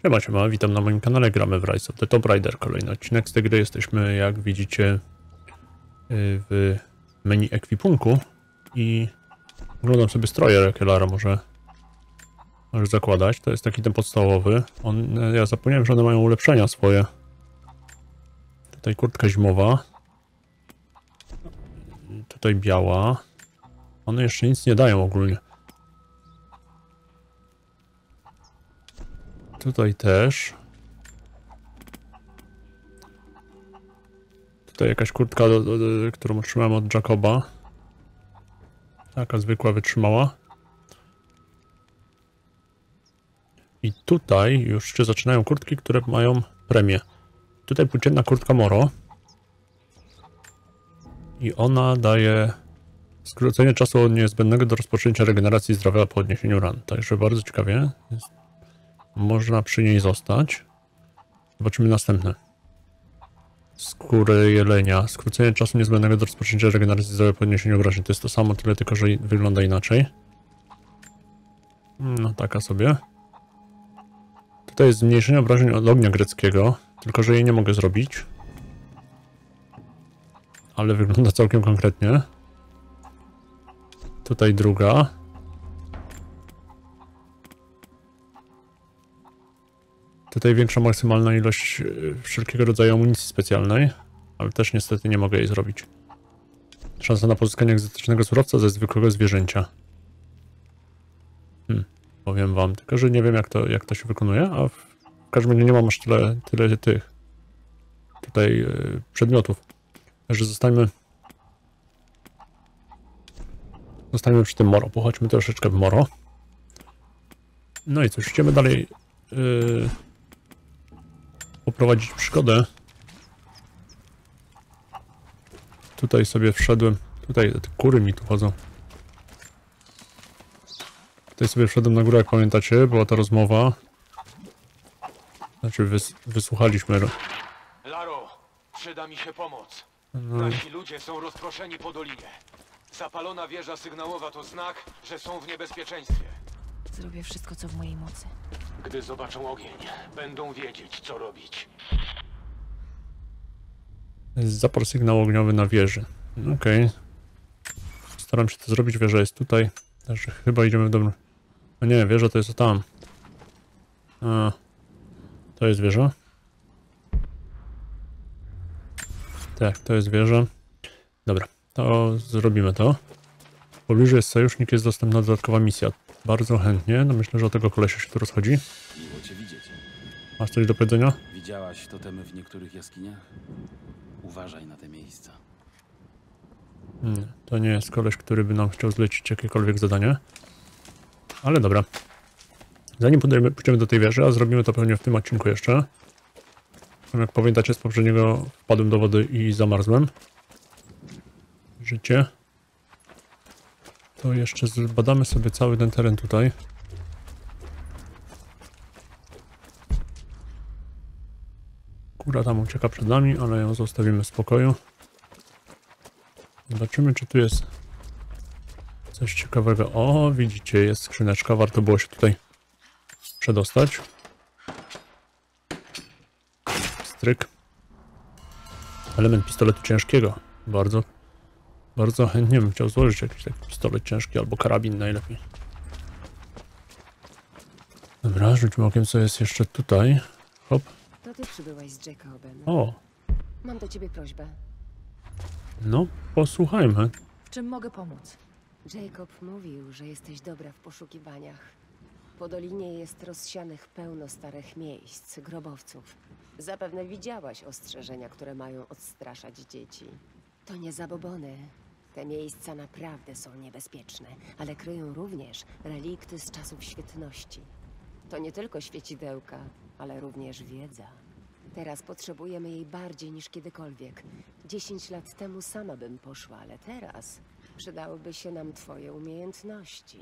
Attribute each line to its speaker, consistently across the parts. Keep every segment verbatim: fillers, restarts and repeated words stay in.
Speaker 1: Siema, siema, witam na moim kanale, gramy w Rise of the Tomb Raider. Kolejny odcinek z tej gry. Jesteśmy, jak widzicie, w menu ekwipunku i oglądam sobie stroje, jakie Lara może, może zakładać. To jest taki ten podstawowy. On, ja zapomniałem, że one mają ulepszenia swoje. Tutaj kurtka zimowa. Tutaj biała. One jeszcze nic nie dają ogólnie. Tutaj też. Tutaj jakaś kurtka, do, do, do, którą otrzymałem od Jacoba. Taka zwykła wytrzymała. I tutaj już się zaczynają kurtki, które mają premię. Tutaj płócienna kurtka Moro. I ona daje skrócenie czasu od niezbędnego do rozpoczęcia regeneracji zdrowia po odniesieniu ran. Także bardzo ciekawie. Jest, można przy niej zostać. Zobaczymy następne. Skóry jelenia. Skrócenie czasu niezbędnego do rozpoczęcia regeneracji zdrowia po odniesieniu obrażeń. To jest to samo, tyle tylko, że wygląda inaczej. No taka sobie. Tutaj jest zmniejszenie obrażeń od ognia greckiego. Tylko, że jej nie mogę zrobić. Ale wygląda całkiem konkretnie. Tutaj druga. Tutaj większa maksymalna ilość wszelkiego rodzaju amunicji specjalnej, ale też niestety nie mogę jej zrobić. Szansa na pozyskanie egzotycznego surowca ze zwykłego zwierzęcia. Hmm, powiem wam, tylko że nie wiem jak to, jak to się wykonuje, a w każdym razie nie mam aż tyle, tyle tych tutaj yy, przedmiotów. Także zostańmy zostańmy przy tym Moro, pochodźmy troszeczkę w Moro. No i cóż, idziemy dalej yy, poprowadzić przygodę. Tutaj sobie wszedłem. Tutaj te kury mi tu chodzą. Tutaj sobie wszedłem na górę, jak pamiętacie, była ta rozmowa. Znaczy wys wysłuchaliśmy.
Speaker 2: Laro, przyda mi się pomoc.
Speaker 1: No.
Speaker 2: Nasi ludzie są rozproszeni po dolinie. Zapalona wieża sygnałowa to znak, że są w niebezpieczeństwie.
Speaker 3: Zrobię wszystko, co w mojej mocy.
Speaker 2: Gdy zobaczą ogień, będą wiedzieć, co robić.
Speaker 1: Zapor sygnał ogniowy na wieży. Okej. Okay. Staram się to zrobić. Wieża jest tutaj. Także chyba idziemy w dobrym... A nie, wieża to jest tam. A, to jest wieża. Tak, to jest wieża. Dobra, to zrobimy to. W pobliżu jest sojusznik, jest dostępna dodatkowa misja. Bardzo chętnie. No myślę, że o tego kolesia się tu rozchodzi.
Speaker 4: Miło cię widzieć.
Speaker 1: Masz coś do powiedzenia?
Speaker 4: Widziałaś totemy w niektórych jaskiniach? Uważaj na te miejsca.
Speaker 1: Hmm, to nie jest koleś, który by nam chciał zlecić jakiekolwiek zadanie. Ale dobra. Zanim pójdziemy, pójdziemy do tej wieży, a zrobimy to pewnie w tym odcinku jeszcze. Jak pamiętacie, z poprzedniego wpadłem do wody i zamarzłem. Życie. To jeszcze zbadamy sobie cały ten teren tutaj. Kura tam ucieka przed nami, ale ją zostawimy w spokoju. Zobaczymy, czy tu jest coś ciekawego. O, widzicie, jest skrzyneczka. Warto było się tutaj przedostać. Stryk. Element pistoletu ciężkiego. Bardzo, bardzo chętnie bym chciał złożyć jakiś taki pistolet ciężki albo karabin najlepiej. Dobra, rzućmy okiem, co jest jeszcze tutaj. Hop.
Speaker 3: To ty przybyłaś z Jacobem.
Speaker 1: O,
Speaker 3: Mam do ciebie prośbę.
Speaker 1: no posłuchajmy.
Speaker 3: W czym mogę pomóc?
Speaker 5: Jacob mówił, że jesteś dobra w poszukiwaniach. Po dolinie jest rozsianych pełno starych miejsc, grobowców. Zapewne widziałaś ostrzeżenia, które mają odstraszać dzieci. To nie zabobony. Te miejsca naprawdę są niebezpieczne, ale kryją również relikty z czasów świetności. To nie tylko świecidełka, ale również wiedza. Teraz potrzebujemy jej bardziej niż kiedykolwiek. Dziesięć lat temu sama bym poszła, ale teraz przydałyby się nam twoje umiejętności.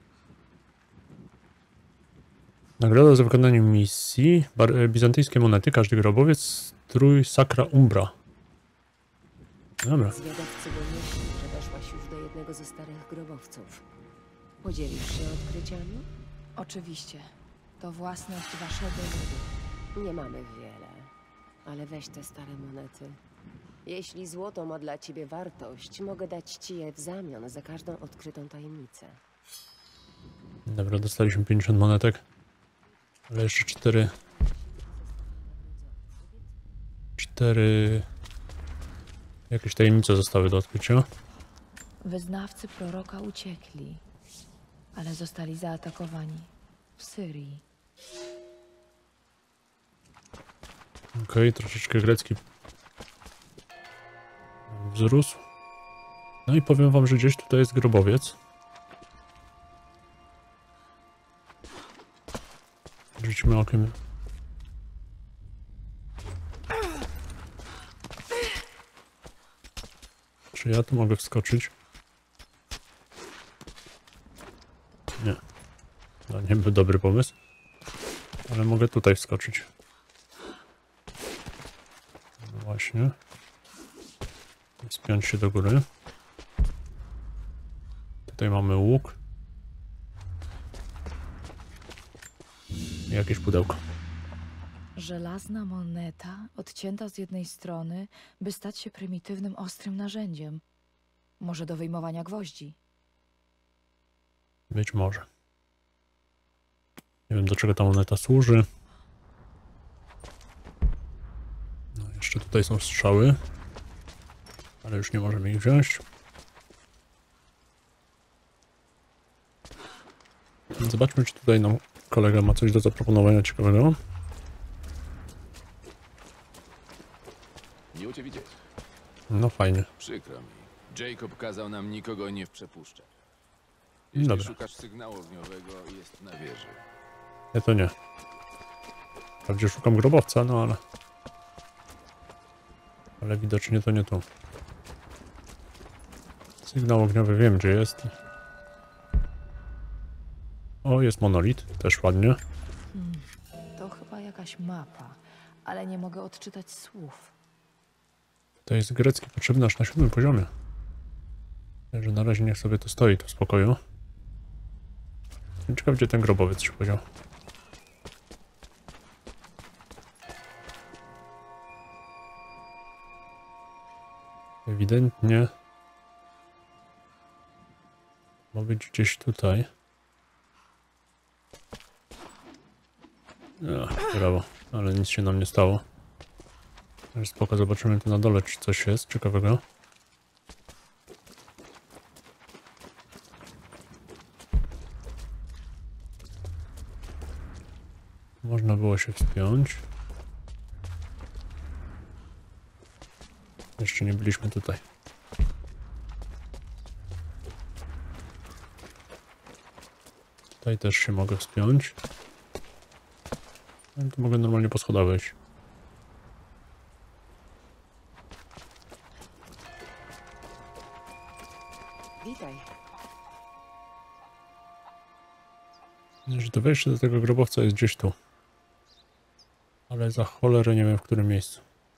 Speaker 1: Nagroda za wykonanie misji. Bar bizantyjskie monety. Każdy grobowiec. Strój Sacra Umbra. Dobra.
Speaker 5: Zwiadowcy donieśli, że doszłaś już do jednego ze starych grobowców. Podzielisz się odkryciami?
Speaker 3: Oczywiście. To własność waszego ludu.
Speaker 5: Nie mamy wiele, ale weź te stare monety. Jeśli złoto ma dla ciebie wartość, mogę dać ci je w zamian za każdą odkrytą tajemnicę.
Speaker 1: Dobra, dostaliśmy pięćdziesiąt monetek. Ale jeszcze cztery... Cztery... Jakieś tajemnice zostały do odkrycia.
Speaker 3: Wyznawcy proroka uciekli, ale zostali zaatakowani w Syrii.
Speaker 1: Okej, okay, troszeczkę grecki wzrósł. No i powiem wam, że gdzieś tutaj jest grobowiec. Rzućmy okiem. Czy ja tu mogę wskoczyć? Nie. To nie był dobry pomysł. Ale mogę tutaj wskoczyć. No właśnie. I wspiąć się do góry. Tutaj mamy łuk. I jakieś pudełko.
Speaker 3: Żelazna moneta, odcięta z jednej strony, by stać się prymitywnym, ostrym narzędziem. Może do wyjmowania gwoździ.
Speaker 1: Być może. Nie wiem, do czego ta moneta służy. No, jeszcze tutaj są strzały. Ale już nie możemy ich wziąć. Zobaczmy, czy tutaj nam kolega ma coś do zaproponowania ciekawego.
Speaker 6: Miło cię widzieć.
Speaker 1: No fajnie.
Speaker 6: Przykro mi. Jacob kazał nam nikogo nie wprzepuszczać. Jeśli
Speaker 1: Dobra.
Speaker 6: szukasz sygnału ogniowego, jest na wieży.
Speaker 1: Nie, to nie. Wprawdzie szukam grobowca, no ale... Ale widocznie to nie tu. Sygnał ogniowy wiem, gdzie jest. O, jest monolit. Też ładnie.
Speaker 3: Hmm, to chyba jakaś mapa, ale nie mogę odczytać słów.
Speaker 1: To jest grecki potrzebny aż na siódmym poziomie. Także na razie niech sobie to stoi tu w spokoju. Ciekawe, gdzie ten grobowiec się podział. Ewidentnie ma być gdzieś tutaj. Ach, brawo, ale nic się nam nie stało. Spoko, zobaczymy tu na dole, czy coś jest ciekawego. Można było się wspiąć. Jeszcze nie byliśmy tutaj. Tutaj też się mogę wspiąć. No, tu mogę normalnie po schodach wejść.
Speaker 5: Witaj.
Speaker 1: Że to wejście do tego grobowca jest gdzieś tu. Ale za cholerę nie wiem, w którym miejscu.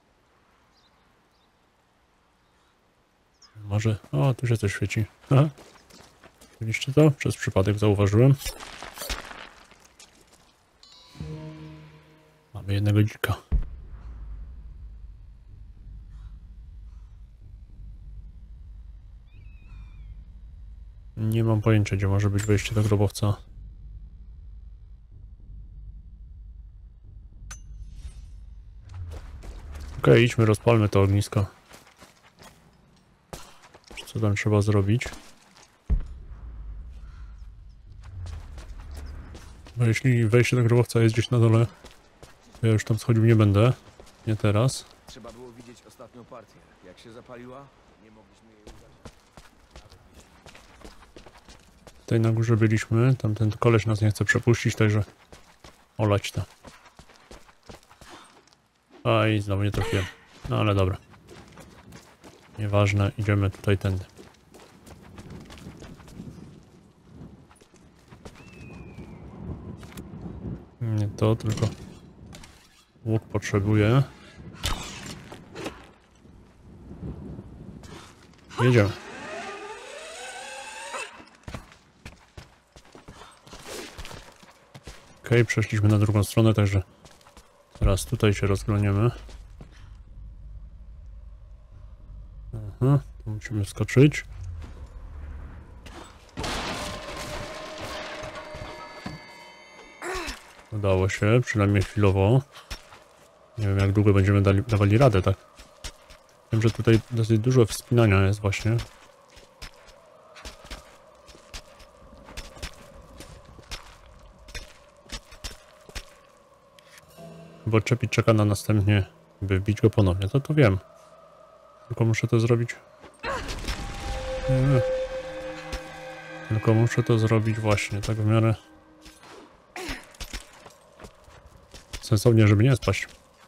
Speaker 1: Może... O, tu się coś świeci. Aha. Widzieliście to? Przez przypadek zauważyłem. Mamy jednego dzika. Nie mam pojęcia, gdzie może być wejście do grobowca. Okej, okay, idźmy, rozpalmy to ognisko. Co tam trzeba zrobić? Bo jeśli wejście do grobowca jest gdzieś na dole, to ja już tam schodził nie będę. Nie teraz.
Speaker 7: Trzeba było widzieć ostatnią partię. Jak się zapaliła, nie mogliśmy jej użyć.
Speaker 1: Tutaj na górze byliśmy. Tamten koleś nas nie chce przepuścić, także olać to. Aj, znowu nie trafiłem. No ale dobra. Nieważne, idziemy tutaj tędy. Nie to, tylko łuk potrzebuję. Jedziemy. Okej, przeszliśmy na drugą stronę, także teraz tutaj się rozglądniemy. Aha, tu musimy wskoczyć. Udało się, przynajmniej chwilowo. Nie wiem, jak długo będziemy dali, dawali radę, tak? Wiem, że tutaj dosyć dużo wspinania jest właśnie. Bo Czepit czeka na następnie, by wbić go ponownie. To to wiem. Tylko muszę to zrobić. Nie. Tylko muszę to zrobić właśnie, tak w miarę sensownie, żeby nie spaść.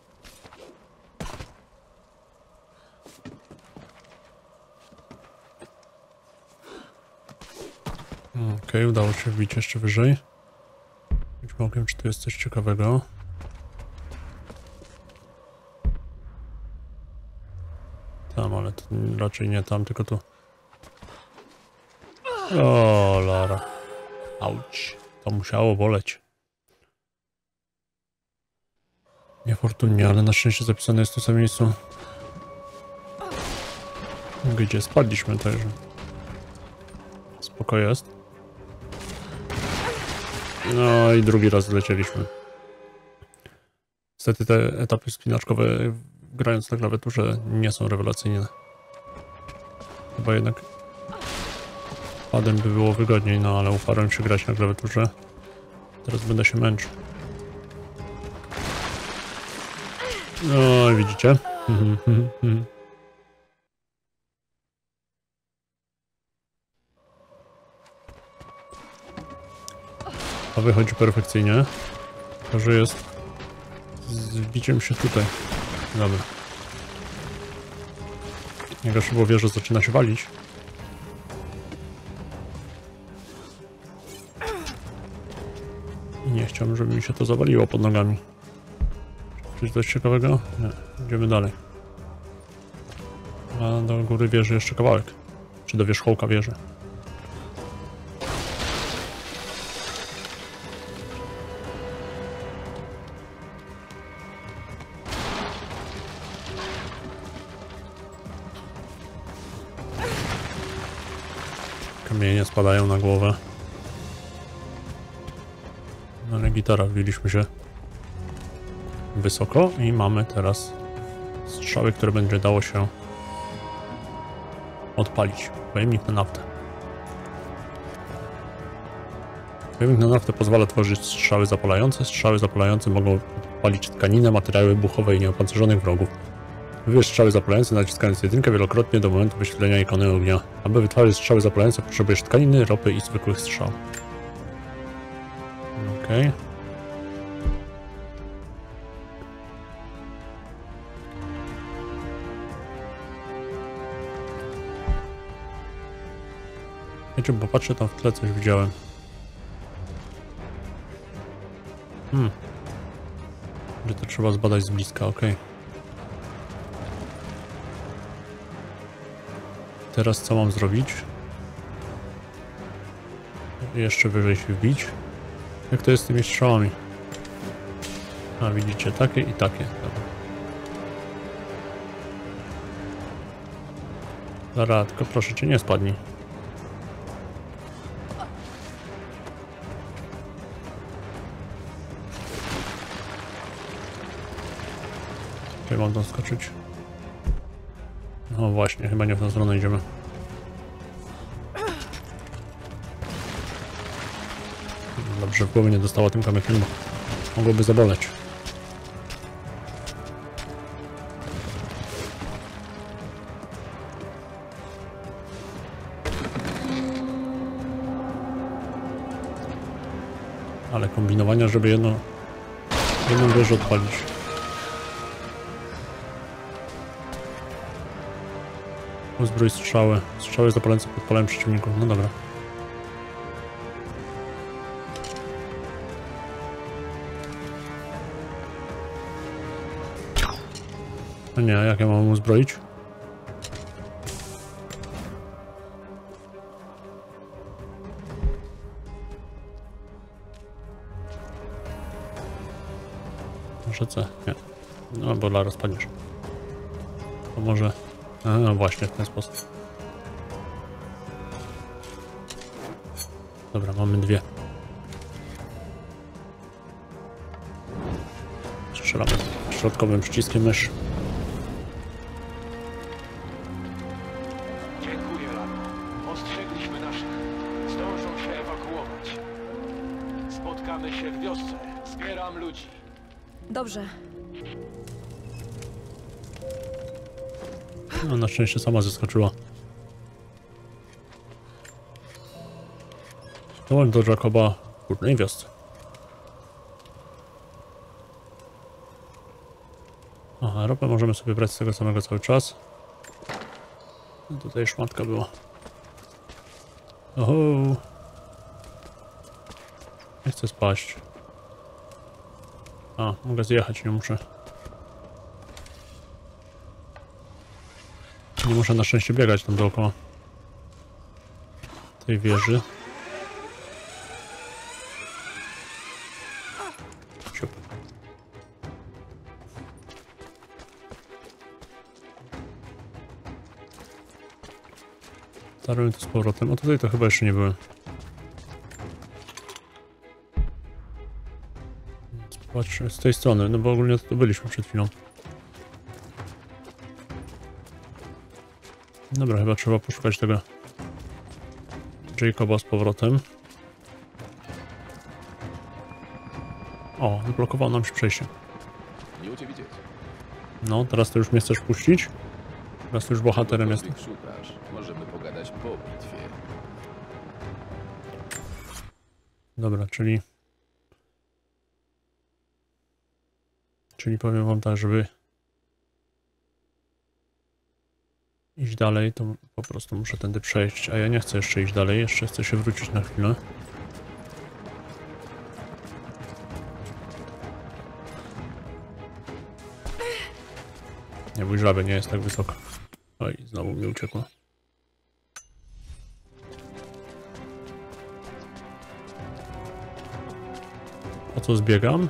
Speaker 1: Okej, okay, udało się wbić jeszcze wyżej. Być mogłem, czy tu jest coś ciekawego. Tam, ale to raczej nie tam, tylko tu. O, Lara. Auć. To musiało boleć. Niefortunnie, ale na szczęście zapisane jest w tym samym miejscu, gdzie spadliśmy, także spoko jest. No i drugi raz zlecieliśmy. Niestety te etapy spinaczkowe, grając na klawiaturze, nie są rewelacyjne. Chyba jednak padem by było wygodniej, no ale uparłem się grać na klawiaturze. Teraz będę się męczył. No i widzicie. A wychodzi perfekcyjnie. To, że jest z wbiciem się tutaj. Dobra. Najgorsze było, wie, że zaczyna się walić. I nie chciałbym, żeby mi się to zawaliło pod nogami. Coś dość ciekawego? Nie. Idziemy dalej. A do góry wieży jeszcze kawałek. Czy do wierzchołka wieży. Kamienie spadają na głowę. No ale gitara, wbiliśmy się wysoko i mamy teraz strzały, które będzie dało się odpalić. Pojemnik na naftę. Pojemnik na naftę pozwala tworzyć strzały zapalające. Strzały zapalające mogą odpalić tkaninę, materiały wybuchowe i nieopancerzonych wrogów. Wybierz strzały zapalające, naciskając jedynkę wielokrotnie do momentu wyświetlenia ikony ognia. Aby wytwarzać strzały zapalające, potrzebujesz tkaniny, ropy i zwykłych strzał. Okej. Okay. Wiecie, bo patrzę, tam w tle coś widziałem. Hmm. Że to trzeba zbadać z bliska, okej. Okay. Teraz co mam zrobić? Jeszcze wyżej się wbić. Jak to jest z tymi strzałami? A widzicie, takie i takie. Dobra. Dobra, tylko proszę cię, nie spadnij. Tutaj mam tam skoczyć. No właśnie, chyba nie w tą stronę idziemy. Dobrze, w głowie nie dostała tym kamykiem, bo mogłoby zaboleć. Ale kombinowania, żeby jedno, jedną wieżę odpalić. Uzbrój strzały. Strzały zapalające podpalają przeciwników. No dobra. No nie, jak ja mam uzbroić? Może C? Nie. No, bo Lara spadniesz. To może... A, no właśnie, w ten sposób. Dobra, mamy dwie. Strzelamy środkowym przyciskiem myszy.
Speaker 2: Dziękuję, Laro. Ostrzegliśmy naszych. Zdążą się ewakuować. Spotkamy się w wiosce. Zbieram ludzi.
Speaker 3: Dobrze.
Speaker 1: No, na szczęście sama zeskoczyła. Dołącz do Jacoba w górnej wiosce. Aha, ropę możemy sobie brać z tego samego cały czas. No, tutaj szmatka była. Oho. Nie chcę spaść. A, mogę zjechać, nie muszę. Nie muszę na szczęście biegać tam dookoła tej wieży. Siup. Starłem to z powrotem. A tutaj to chyba jeszcze nie byłem. Patrz, z tej strony, no bo ogólnie to byliśmy przed chwilą. Dobra, chyba trzeba poszukać tego Jacoba z powrotem. O, zablokowało nam się przejście.
Speaker 6: Miło cię widzieć.
Speaker 1: No, teraz to już mnie chcesz puścić? Teraz to już bohaterem jest.
Speaker 6: Czegokolwiek szukasz, możemy pogadać po bitwie.
Speaker 1: Dobra, czyli... Czyli powiem wam tak, żeby iść dalej, to po prostu muszę tędy przejść, a ja nie chcę jeszcze iść dalej, jeszcze chcę się wrócić na chwilę. Nie bój żaby, nie jest tak wysoko. Oj, znowu mi uciekło. Po co zbiegam?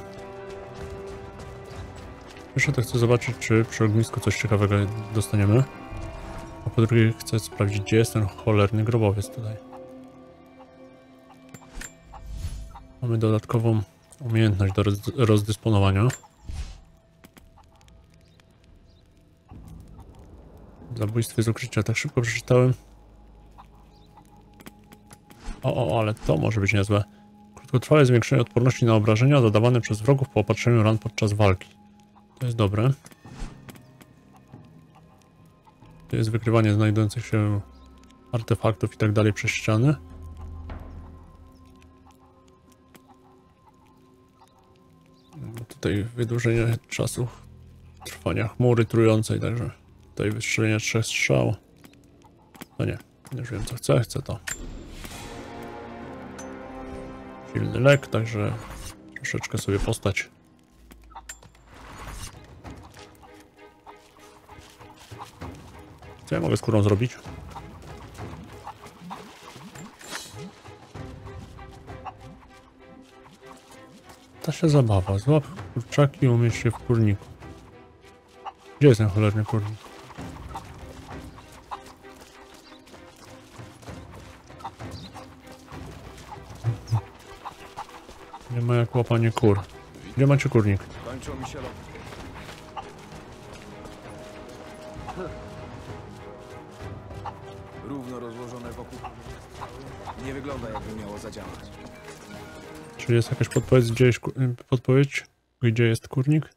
Speaker 1: Pierwsze to chcę zobaczyć, czy przy ognisku coś ciekawego dostaniemy. A po drugie chcę sprawdzić, gdzie jest ten cholerny grobowiec tutaj. Mamy dodatkową umiejętność do roz rozdysponowania. Zabójstwie z ukrycia, tak szybko przeczytałem. O, o, ale to może być niezłe. Krótkotrwałe zwiększenie odporności na obrażenia zadawane przez wrogów po opatrzeniu ran podczas walki. To jest dobre. To jest wykrywanie znajdujących się artefaktów i tak dalej przez ściany. Tutaj wydłużenie czasu trwania chmury trującej, także tutaj wystrzelenie trzech strzał. No nie, już wiem co chcę, chcę to. Silny lek, także troszeczkę sobie postać. Co ja mogę skórą zrobić? Ta się zabawa. Złap kurczaki i umieść się w kurniku. Gdzie jest ten cholerny kurnik? Nie ma jak łapanie kur. Gdzie macie kurnik?
Speaker 7: Kończą mi się loty. Równo rozłożone wokół. Nie wygląda, jakby miało zadziałać.
Speaker 1: Czy jest jakaś podpowiedź, gdzie jest, podpowiedź, gdzie jest kurnik?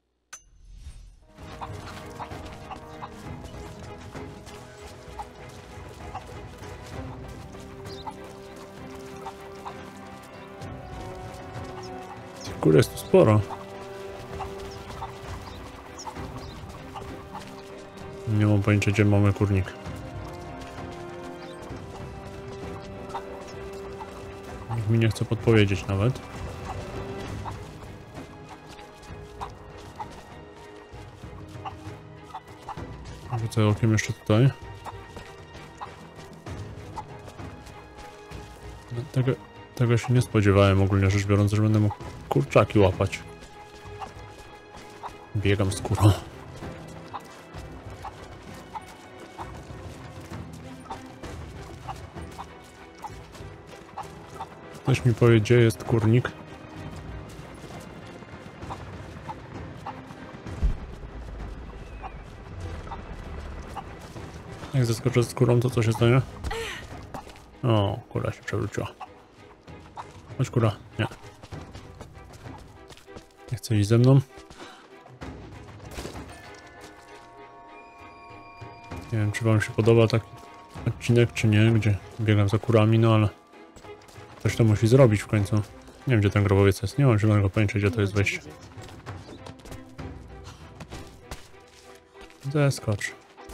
Speaker 1: Kur jest tu sporo. Nie mam pojęcia, gdzie mamy kurnik. Nikt mi nie chce podpowiedzieć nawet. Rzucę okiem jeszcze tutaj. No, tego, tego się nie spodziewałem ogólnie rzecz biorąc, że będę mógł kurczaki łapać. Biegam z kurą. Ktoś mi powie, gdzie jest kurnik. Jak zaskoczę z kurą, to co się stanie? O, kura się przewróciła. Chodź kura, nie. Nie chce iść ze mną. Nie wiem, czy wam się podoba taki odcinek, czy nie, gdzie biegam za kurami, no ale ktoś to musi zrobić w końcu. Nie wiem, gdzie ten grobowiec jest, nie mam zielonego pojęcia, gdzie to jest wejście. Zeskocz.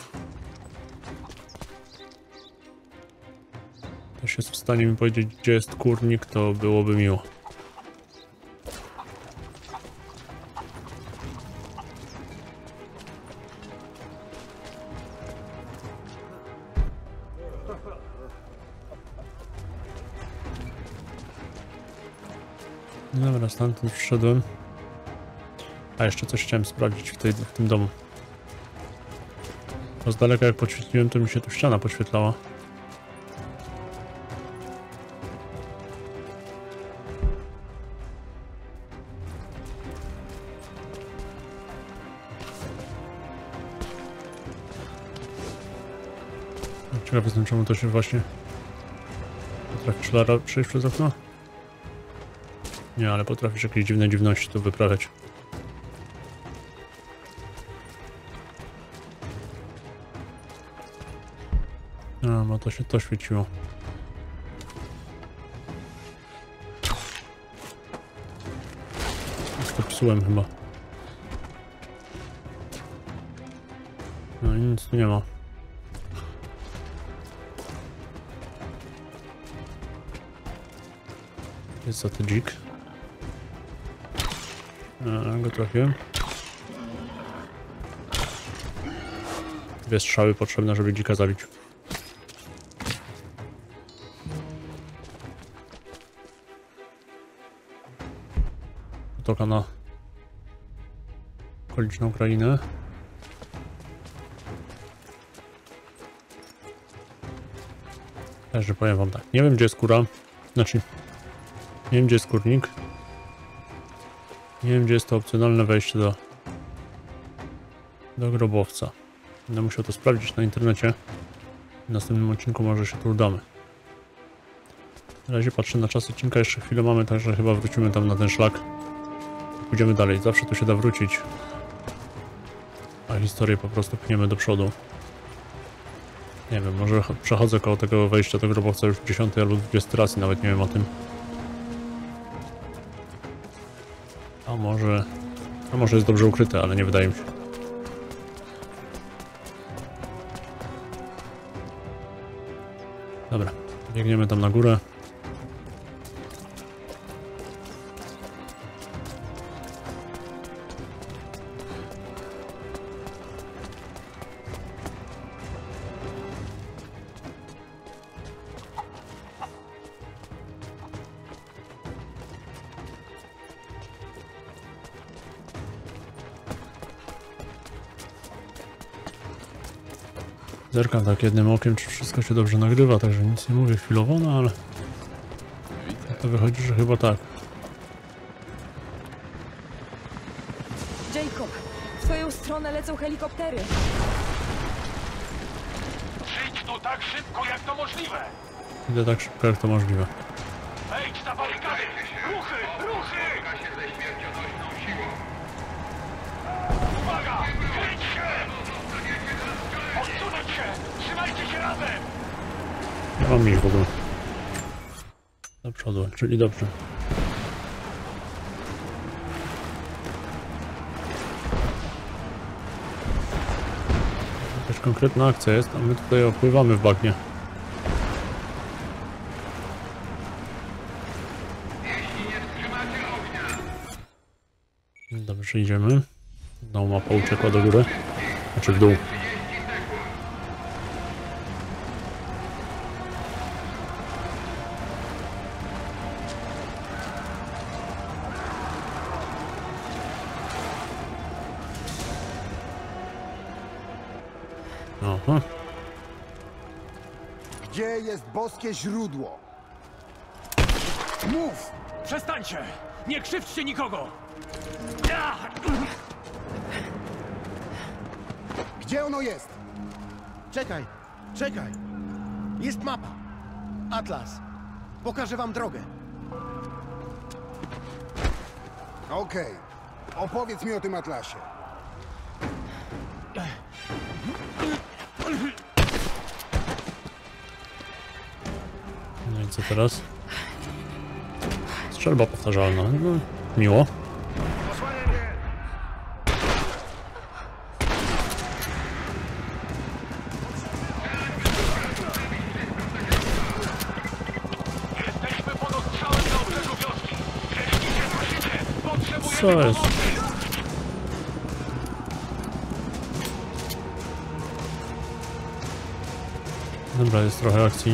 Speaker 1: Ktoś jest w stanie mi powiedzieć, gdzie jest kurnik, to byłoby miło. Dobra, stamtąd przyszedłem. A jeszcze coś chciałem sprawdzić w, tej, w tym domu. Bo z daleka jak podświetliłem, to mi się tu ściana podświetlała. Ciekaw jestem, czemu to się właśnie... Potrafisz, Lara, przejść przez okno? Nie, ale potrafisz jakieś dziwne dziwności tu wyprawiać. A, bo to się to świeciło. To psułem chyba. No i nic tu nie ma. Jest za to dzik. A, go trafiłem. Dwie strzały potrzebne, żeby dzika zabić. Toka na okoliczną krainę. Także powiem wam tak, nie wiem gdzie jest kura, znaczy nie wiem gdzie jest kurnik. Nie wiem gdzie jest to opcjonalne wejście do do grobowca. Będę musiał to sprawdzić na internecie. W następnym odcinku może się tu udamy. Na razie patrzę na czas odcinka, jeszcze chwilę mamy, także chyba wrócimy tam na ten szlak. Pójdziemy dalej, zawsze tu się da wrócić. A historię po prostu pchniemy do przodu. Nie wiem, może przechodzę koło tego wejścia do grobowca już dziesiąty albo dwudziesty raz i nawet nie wiem o tym. A może... A może jest dobrze ukryte, ale nie wydaje mi się. Dobra, biegniemy tam na górę. Zerkam tak jednym okiem, czy wszystko się dobrze nagrywa, także nic nie mówię chwilowo, no ale to wychodzi, że chyba tak.
Speaker 3: Jacob, w twoją stronę lecą helikoptery.
Speaker 2: Przyjdź tu tak szybko, jak to możliwe!
Speaker 1: Idę tak szybko, jak to możliwe.
Speaker 2: Wejdź na barykady! Ruchy! Ruchy! Uwaga! Kryć się! Odsunąć się! Trzymajcie się razem!
Speaker 1: Nie mam iść w ogóle. Do przodu, czyli dobrze. Jakaś konkretna akcja jest, a my tutaj opływamy w bagnie. Dobrze, idziemy. Znowu mapa uciekła do góry. Znaczy w dół. Aha.
Speaker 8: Gdzie jest boskie źródło? Mów!
Speaker 2: Przestańcie! Nie krzywdźcie nikogo!
Speaker 8: Gdzie ono jest?
Speaker 7: Czekaj, czekaj. Jest mapa. Atlas. Pokażę wam drogę.
Speaker 8: Okej. Opowiedz mi o tym atlasie.
Speaker 1: No i co teraz? Strzelba powtarzalna. No, miło.
Speaker 2: Jesteśmy pod ostrzałem na obrzeżu wioski! Jeśli się prosicie, potrzebujemy
Speaker 1: Co jest?
Speaker 2: pomocy!
Speaker 1: Dobra, jest trochę akcji.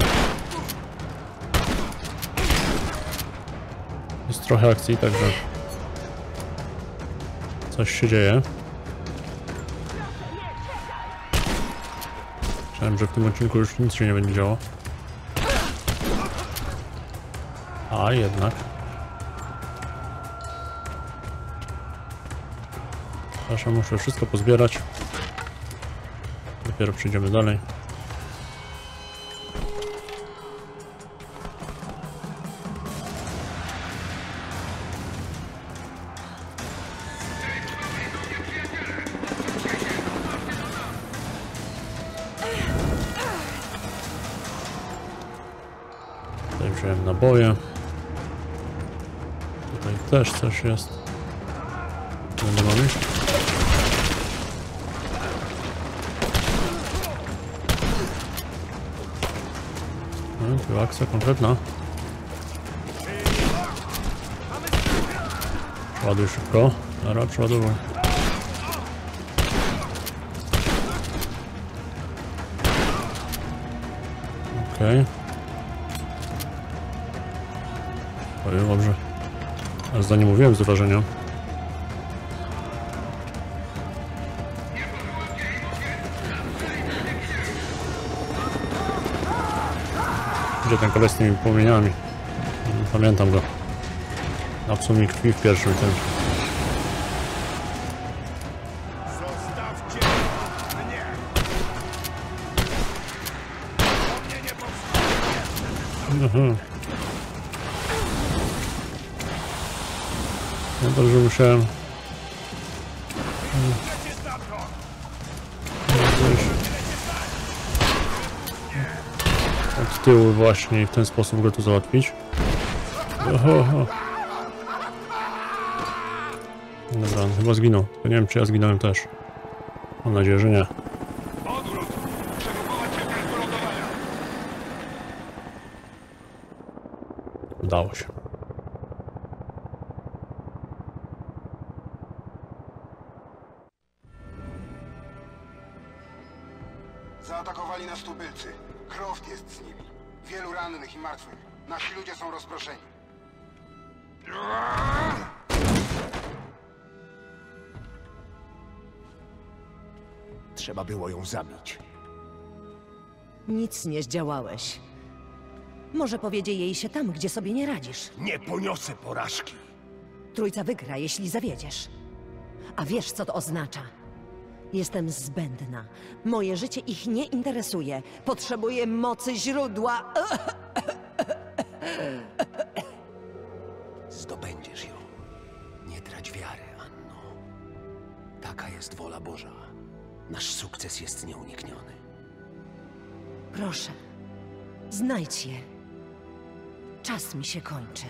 Speaker 1: Jest trochę akcji, także coś się dzieje. Myślałem, że w tym odcinku już nic się nie będzie działo. A jednak. Proszę, muszę wszystko pozbierać. Dopiero przejdziemy dalej. Tutaj wziąłem naboje. Tutaj też coś jest. Będę mamy. No, tu akcja konkretna. Ładuj szybko. Dobra, przeładowuj. Okej. Okay. Ojej, dobrze. Ale za nie mówiłem z wrażenia. Gdzie ten koleś z tymi płomieniami? Pamiętam go. Napsuł mi krwi w pierwszym tym.
Speaker 8: Zostawcie mnie! O mnie nie powstrzymujecie!
Speaker 1: Aha. No dobrze, musiałem. Od tyłu właśnie i w ten sposób go tu załatwić. Oho, oho. Dobra, on chyba zginął. Tylko nie wiem, czy ja zginąłem też. Mam nadzieję, że nie.
Speaker 2: Odwrót! Przegrupować się do lądowania!
Speaker 1: Udało się.
Speaker 8: Zaatakowali nas tubylcy. Croft jest z nimi. Wielu rannych i martwych. Nasi ludzie są rozproszeni.
Speaker 7: Trzeba było ją zabić.
Speaker 9: Nic nie zdziałałeś. Może powiedzie jej się tam, gdzie sobie nie radzisz.
Speaker 7: Nie poniosę porażki.
Speaker 9: Trójca wygra, jeśli zawiedziesz. A wiesz, co to oznacza? Jestem zbędna. Moje życie ich nie interesuje. Potrzebuję mocy źródła.
Speaker 7: Zdobędziesz ją. Nie trać wiary, Anno. Taka jest wola Boża. Nasz sukces jest nieunikniony.
Speaker 9: Proszę, znajdź je. Czas mi się kończy.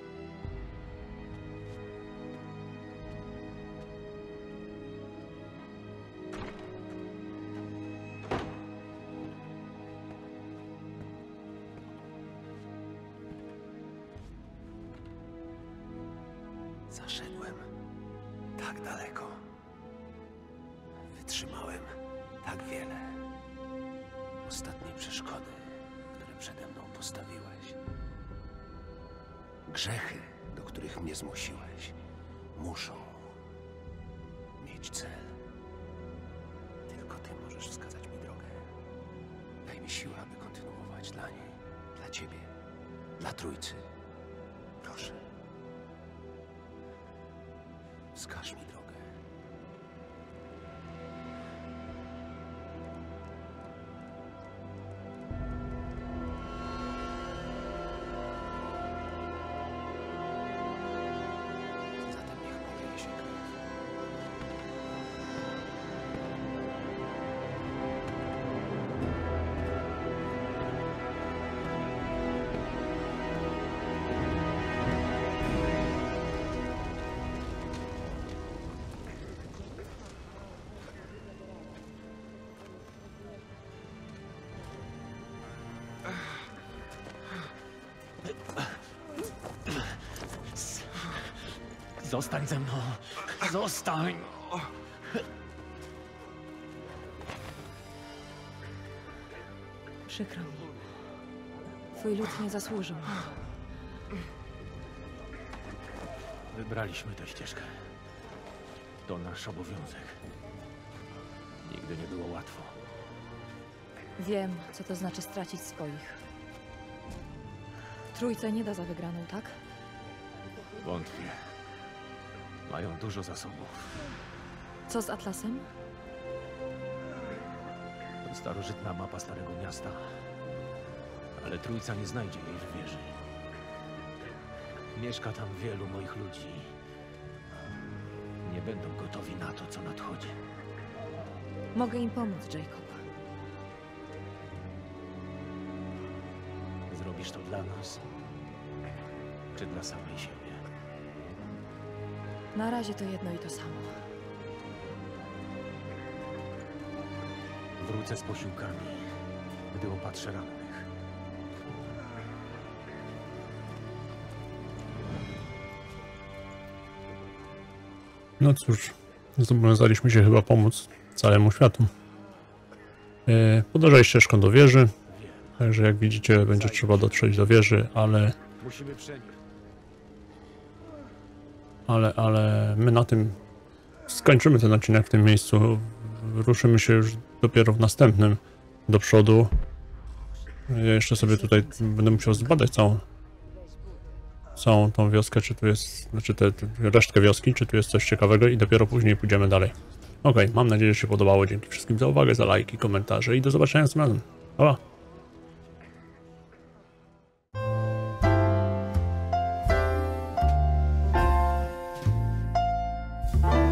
Speaker 7: Zaszedłem tak daleko. Wytrzymałem tak wiele. Ostatnie przeszkody, które przede mną postawiłeś. Grzechy, do których mnie zmusiłeś, muszą mieć cel. Tylko ty możesz wskazać mi drogę. mnie siła, aby kontynuować dla niej, dla ciebie, dla trójcy. Proszę. Wskaż mi drogę. Zatem niech poleje się krew.
Speaker 10: Zostań ze mną! Zostań!
Speaker 3: Przykro mi. Twój lud nie zasłużył.
Speaker 10: Wybraliśmy tę ścieżkę. To nasz obowiązek. Nigdy nie było łatwo.
Speaker 3: Wiem, co to znaczy stracić swoich. Trójce nie da za wygraną, tak?
Speaker 10: Wątpię. Mają dużo zasobów.
Speaker 3: Co z Atlasem?
Speaker 10: To starożytna mapa Starego Miasta. Ale Trójca nie znajdzie jej w wieży. Mieszka tam wielu moich ludzi. Nie będą gotowi na to, co nadchodzi.
Speaker 3: Mogę im pomóc, Jacob.
Speaker 10: Zrobisz to dla nas? Czy dla samej siebie?
Speaker 3: Na razie to jedno i to samo.
Speaker 10: Wrócę z posiłkami, gdy opatrzę rannych.
Speaker 1: No cóż, zobowiązaliśmy się chyba pomóc całemu światu. Yy, podążaj ścieżką do wieży. Także jak widzicie, będzie trzeba dotrzeć do wieży, ale...
Speaker 10: Musimy przenieść.
Speaker 1: Ale, ale my na tym skończymy ten odcinek w tym miejscu. Ruszymy się już dopiero w następnym do przodu. Ja jeszcze sobie tutaj będę musiał zbadać całą całą tą wioskę, czy tu jest, znaczy tę resztkę wioski, czy tu jest coś ciekawego i dopiero później pójdziemy dalej. Ok, mam nadzieję, że się podobało. Dzięki wszystkim za uwagę, za lajki, komentarze i do zobaczenia następnym razem. Pa, pa.
Speaker 3: Thank you.